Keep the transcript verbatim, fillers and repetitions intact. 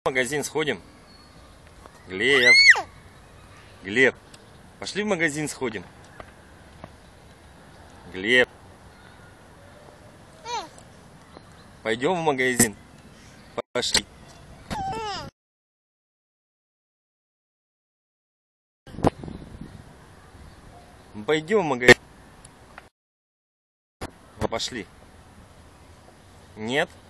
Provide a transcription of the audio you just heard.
В магазин сходим. Глеб. Глеб. Пошли в магазин сходим. Глеб. Пойдем в магазин. Пошли. Пойдем в магазин. Пошли. Нет?